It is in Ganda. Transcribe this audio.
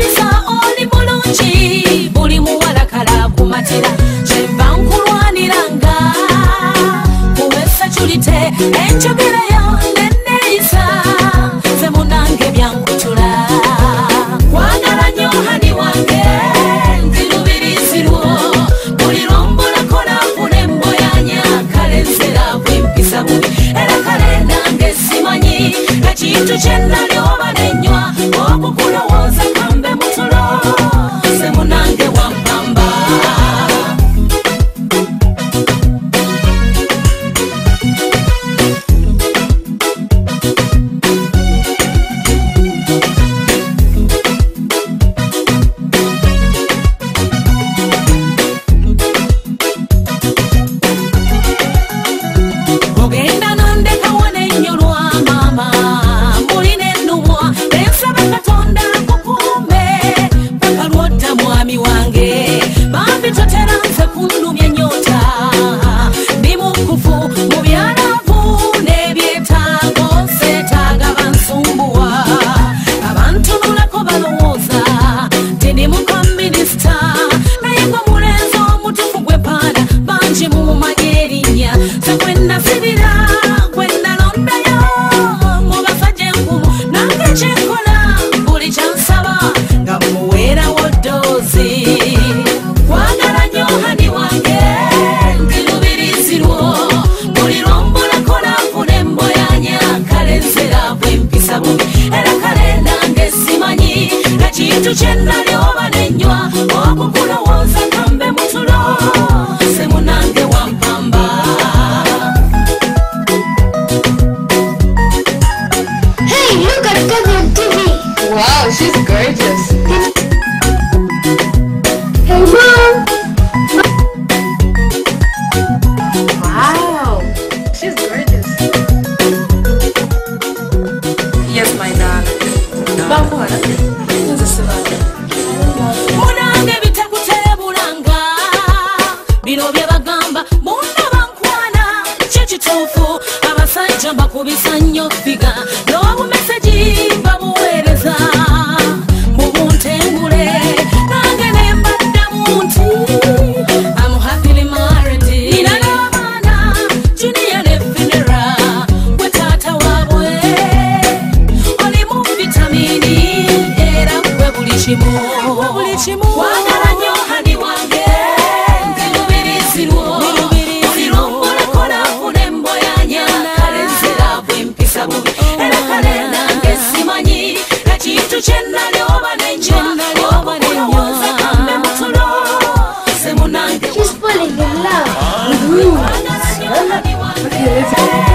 Mukisa oli bulungi buli muwala kala kumatira kyenva nkulwaniranga kuwesa culite enjogera yo neneyisa ze munange byankutula kwagala nnyo hani wange ndi lubirizirwo buli lwombolako nafuna emboyanya kale nzera bwempisa bubi era kale nange simanyi ekintu kyennali oba nenywa okukulowooza kambe mutulo ze munange wampamba ogenda nondeka wanenyolwa mama muline nnuwa ensaba katonda kukume paka lwodda mwami wange bambi totera nze kunnumya nyota ndi mukufu mu byalavu n'ebyetaago nseetaaga bansumbuwa abantu nulako balowooza ti ndi muka minisita naye gwe mulenzi omutufu gwe paana bangi mumumanya erinnya ze gwe nasibira gwe nalondayo mu basajja enkumu nange kyenkola buli kyansaba nga muweerawo ddoozi kwagala nnyo hani wange ndi lubirizirwo buli lwombulako nafuna emboyanya kale nzera bwempisa bubi era kale nange simanyi ekintu kyennali oba nenywa okukulowooza kambe mutulo ze munange wampamba Hey, look at Kazi on TV. Wow, she's gorgeous. Hey, Mom. Wow, she's gorgeous. Yes, my darling. Bambora. munange bitakuteebulanga bino bye bagamba munda bankwana kyo kituufu abasajja mbakubisa nnyo biga n'obumeseji babuweereza mu buntengule nange ne mbaddamu nti I'm happily married nina n'abaana Junior ne Finera gwe taata waabwe olimu vitamini era gwe buli kimu kwagala nnyo hani wange ndi lubirizirwo buli lwombulako nafuna emboyanya kale nzera bwempisa bubi era kale nange simanyi ekintu kyennali oba nenywa okukulowooza kambe mutulo ze munange She's falling in love. kwagala nnyo hani wange